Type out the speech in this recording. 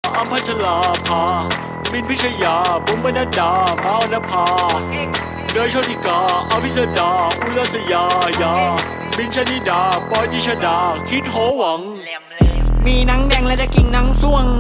อัมพัชราภามินพิชยาบุ๋มบรรดามาอนภาเนยโชติกาอภิสดาอุลสยายาบินชนิดาปอยติชดาคิดโหวังมีหนังแดงและจะกิ่งหนังส่วง